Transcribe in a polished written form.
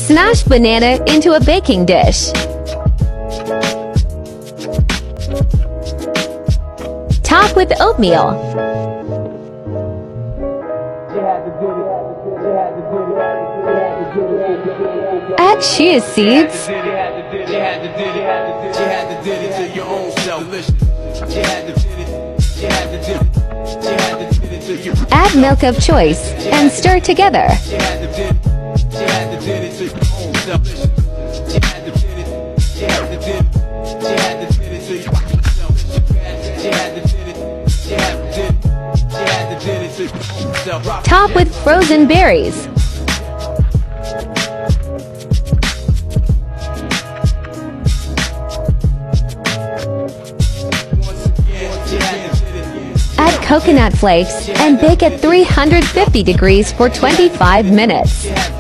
Smash banana into a baking dish. Top with oatmeal. Add chia seeds. Add milk of choice and stir together. Top with frozen berries. Add coconut flakes and bake at 350 degrees for 25 minutes.